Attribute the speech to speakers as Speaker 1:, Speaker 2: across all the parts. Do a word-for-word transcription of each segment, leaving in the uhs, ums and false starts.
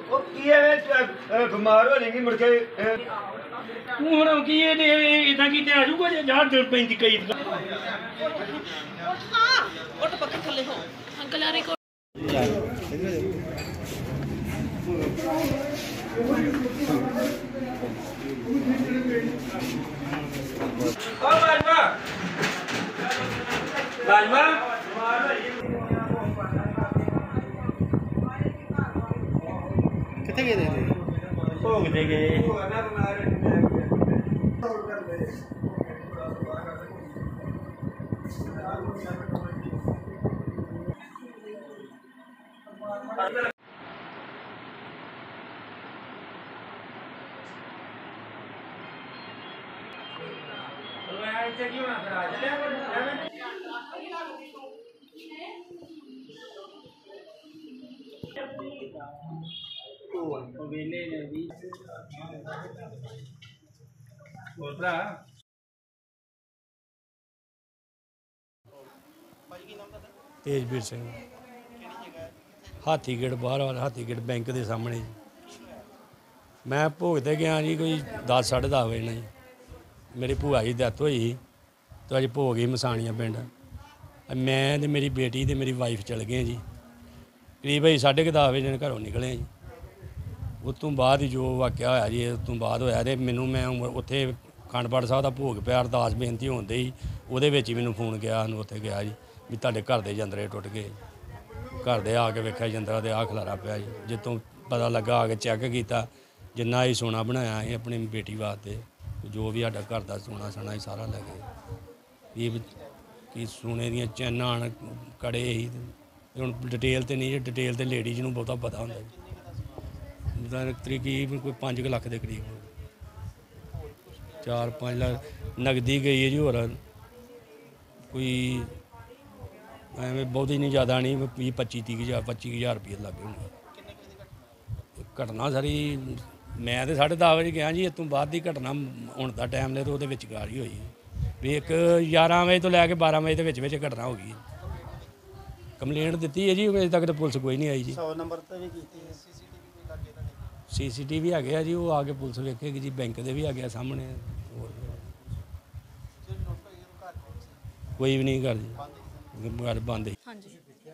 Speaker 1: ਉਹ ਕੀ ਹੈ ਬਿਮਾਰ ਹੋ ਜਾਏਗੀ ਮੁੜ ਕੇ
Speaker 2: ਹੁਣ ਕੀ ਇਹ ਇਦਾਂ ਕੀਤੇ ਆ ਜੂਗਾ ਜੇ ਜਾ ਦਿਲ ਪੈਂਦੀ ਕਈ
Speaker 3: ਹਾਂ ਉੱਠ ਪੱਕੇ ਥੱਲੇ ਹੋ ਅੰਕਲ ਆ ਰਿਕਾਰਡ
Speaker 1: ਓ ਬਾਜਵਾ ਬਾਜਵਾ
Speaker 4: ਕਿੱਥੇ ਗਏ ਨੇ
Speaker 1: ਭੋਗ ਦੇ ਗਏ ਵੇਲੇ ਨੇ ਵੀ ਹੋਰ ਭਰਾ
Speaker 2: ਤੇਜਵੀਰ ਸਿੰਘ ਹਾਥੀਗੇਟ ਬਾਹਰ ਵਾਲਾ ਹਾਥੀਗੇਟ ਬੈਂਕ ਦੇ ਸਾਹਮਣੇ ਮੈਂ ਭੋਗ ਤੇ ਗਿਆ ਜੀ ਕੋਈ ਦਸ ਸਾਢੇ ਦਸ ਵਜੇ ਨਾਲ ਜੀ ਮੇਰੀ ਭੂਆ ਜੀ ਦੀ ਡੈਥ ਹੋਈ ਸੀ ਤੇ ਅੱਜ ਭੋਗ ਹੀ ਮਸਾਣੀਆਂ ਪਿੰਡ ਮੈਂ ਤੇ ਮੇਰੀ ਬੇਟੀ ਤੇ ਮੇਰੀ ਵਾਈਫ ਚਲ ਗਏ ਜੀ ਕਰੀਬ ਅਸੀਂ ਸਾਢੇ ਕੁ ਦਸ ਵਜੇ ਘਰੋਂ ਨਿਕਲੇ ਜੀ ਉਸ ਤੋਂ ਬਾਅਦ ਹੀ ਜੋ ਵਾਕਿਆ ਹੋਇਆ ਜੀ ਉਸ ਤੋਂ ਬਾਅਦ ਹੋਇਆ ਤੇ ਮੈਨੂੰ ਮੈਂ ਉੱਥੇ ਅਖੰਡ ਪਾਠ ਸਾਹਿਬ ਦਾ ਭੋਗ ਪਿਆ ਅਰਦਾਸ ਬੇਨਤੀ ਹੁੰਦੇ ਹੀ ਉਹਦੇ ਵਿੱਚ ਹੀ ਮੈਨੂੰ ਫੋਨ ਗਿਆ ਨੂੰ ਉੱਥੇ ਗਿਆ ਜੀ ਵੀ ਤੁਹਾਡੇ ਘਰ ਦੇ ਜੰਦਰੇ ਟੁੱਟ ਗਏ ਘਰ ਦੇ ਆ ਕੇ ਵੇਖਿਆ ਜੰਦਰਾ ਤੇ ਆਹ ਖਲਾਰਾ ਪਿਆ ਜੀ ਜਿੱਥੋਂ ਪਤਾ ਲੱਗਾ ਆ ਕੇ ਚੈੱਕ ਕੀਤਾ ਜਿੰਨਾ ਅਸੀਂ ਸੋਨਾ ਬਣਾਇਆ ਸੀ ਆਪਣੀ ਬੇਟੀ ਵਾਸਤੇ ਜੋ ਵੀ ਸਾਡਾ ਘਰ ਦਾ ਸੋਨਾ ਸਣਾ ਸੀ ਸਾਰਾ ਲੈ ਗਏ ਇਹ ਕਿ ਸੋਨੇ ਦੀਆਂ ਚੈਨਾਂ ਕੜੇ ਸੀ ਹੁਣ ਡਿਟੇਲ ਤੇ ਨਹੀਂ ਡਿਟੇਲ ਤੇ ਲੇਡੀਜ਼ ਨੂੰ ਬਹੁਤਾ ਪਤਾ ਹੁੰਦਾ ਜੀ ਤਕਰੀਬਨ ਕੋਈ ਪੰਜ ਕੁ ਲੱਖ ਦੇ ਕਰੀਬ ਚਾਰ ਪੰਜ ਲੱਖ ਨਗਦੀ ਗਈ ਹੈ ਜੀ ਹੋਰ ਕੋਈ ਐਵੇਂ ਬਹੁਤ ਹੀ ਨਹੀਂ ਜ਼ਿਆਦਾ ਨਹੀਂ ਵੀਹ ਪੱਚੀ ਤੀਹ ਹਜ਼ਾਰ ਪੱਚੀ ਹਜ਼ਾਰ ਰੁਪਏ ਲੱਗੇ ਹੋਣੇ ਘਟਨਾ ਸਾਰੀ ਮੈਂ ਤਾਂ ਸਾਢੇ ਦਸ ਵਜੇ ਗਿਆ ਜੀ ਇਸ ਤੋਂ ਬਾਅਦ ਦੀ ਘਟਨਾ ਹੁਣ ਦਾ ਟਾਈਮ ਨੇ ਤਾਂ ਉਹਦੇ ਵਿੱਚ ਗਾਲ ਹੀ ਹੋਈ ਵੀ ਇੱਕ ਗਿਆਰਾਂ ਵਜੇ ਤੋਂ ਲੈ ਕੇ ਬਾਰਾਂ ਵਜੇ ਦੇ ਵਿੱਚ ਵਿੱਚ ਘਟਨਾ ਹੋ ਗਈ ਕੰਪਲੇਂਟ ਦਿੱਤੀ ਹੈ ਜੀ ਅਜੇ ਤੱਕ ਤਾਂ ਪੁਲਿਸ ਕੋਈ ਨਹੀਂ ਆਈ ਜੀ
Speaker 4: ਸੌ ਨੰਬਰ ਤੇ ਵੀ ਕੀਤੀ ਹੈ ਸੀਸੀਟੀਵੀ ਲੱਗੇ ਤੁਹਾਡੇ
Speaker 2: ਸੀ ਸੀ ਟੀ ਵੀ ਹੈਗੇ ਆ ਜੀ ਉਹ ਆ ਕੇ ਪੁਲਿਸ ਵੇਖੇਗੀ ਜੀ ਬੈਂਕ ਦੇ ਵੀ ਆ ਗਿਆ ਸਾਹਮਣੇ ਹੋਰ ਕੋਈ ਵੀ ਨਹੀਂ ਕਰ ਜੀ ਘਰ ਬੰਦ
Speaker 5: ਹਾਂਜੀ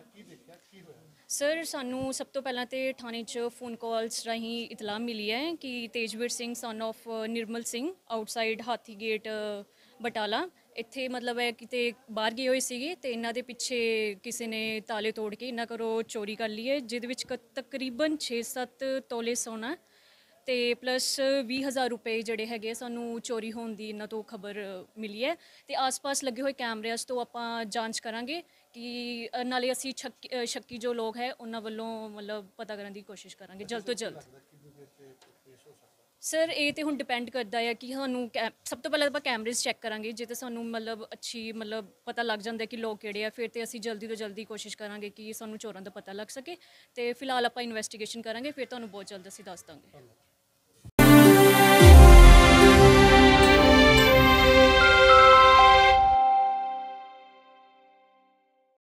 Speaker 5: ਸਰ ਸਾਨੂੰ ਸਭ ਤੋਂ ਪਹਿਲਾਂ ਤੇ ਥਾਣੇ 'ਚ ਫੋਨ ਕਾਲਸ ਰਾਹੀਂ ਇਤਲਾਹ ਮਿਲੀ ਹੈ ਕਿ Tejveer Singh son of Nirmal Singh outside Hathigate Batala ਇੱਥੇ ਮਤਲਬ ਹੈ ਕਿਤੇ ਬਾਹਰ ਗਏ ਹੋਏ ਸੀਗੇ ਅਤੇ ਇਹਨਾਂ ਦੇ ਪਿੱਛੇ ਕਿਸੇ ਨੇ ਤਾਲੇ ਤੋੜ ਕੇ ਇਹਨਾਂ ਘਰੋਂ ਚੋਰੀ ਕਰ ਲਈ ਹੈ ਜਿਹਦੇ ਵਿੱਚ ਕ ਤਕਰੀਬਨ ਛੇ ਸੱਤ ਤੋਲੇ ਸੋਨਾ ਅਤੇ ਪਲੱਸ ਵੀਹ ਹਜ਼ਾਰ ਰੁਪਏ ਜਿਹੜੇ ਹੈਗੇ ਸਾਨੂੰ ਚੋਰੀ ਹੋਣ ਦੀ ਇਹਨਾਂ ਤੋਂ ਖਬਰ ਮਿਲੀ ਹੈ ਅਤੇ ਆਸ-ਪਾਸ ਲੱਗੇ ਹੋਏ ਕੈਮਰਿਆਂ ਤੋਂ ਆਪਾਂ ਜਾਂਚ ਕਰਾਂਗੇ ਕਿ ਨਾਲੇ ਅਸੀਂ ਸ਼ੱਕੀ ਸ਼ੱਕੀ ਜੋ ਲੋਕ ਹੈ ਉਹਨਾਂ ਵੱਲੋਂ ਮਤਲਬ ਪਤਾ ਕਰਨ ਦੀ ਕੋਸ਼ਿਸ਼ ਕਰਾਂਗੇ ਜਲਦ ਤੋਂ ਜਲਦ ਸਰ ਇਹ ਤਾਂ ਹੁਣ ਡਿਪੈਂਡ ਕਰਦਾ ਹੈ ਕਿ ਸਾਨੂੰ ਕੈ ਸਭ ਤੋਂ ਪਹਿਲਾਂ ਆਪਾਂ ਕੈਮਰੇਜ਼ ਚੈੱਕ ਕਰਾਂਗੇ ਜੇ ਤਾਂ ਸਾਨੂੰ ਮਤਲਬ ਅੱਛੀ ਮਤਲਬ ਪਤਾ ਲੱਗ ਜਾਂਦਾ ਕਿ ਲੋਕ ਕਿਹੜੇ ਆ ਫਿਰ ਤਾਂ ਅਸੀਂ ਜਲਦੀ ਤੋਂ ਜਲਦੀ ਕੋਸ਼ਿਸ਼ ਕਰਾਂਗੇ ਕਿ ਸਾਨੂੰ ਚੋਰਾਂ ਦਾ ਪਤਾ ਲੱਗ ਸਕੇ ਅਤੇ ਫਿਲਹਾਲ ਆਪਾਂ ਇਨਵੈਸਟੀਗੇਸ਼ਨ ਕਰਾਂਗੇ ਫਿਰ ਤੁਹਾਨੂੰ ਬਹੁਤ ਜਲਦ ਅਸੀਂ ਦੱਸ ਦਾਂਗੇ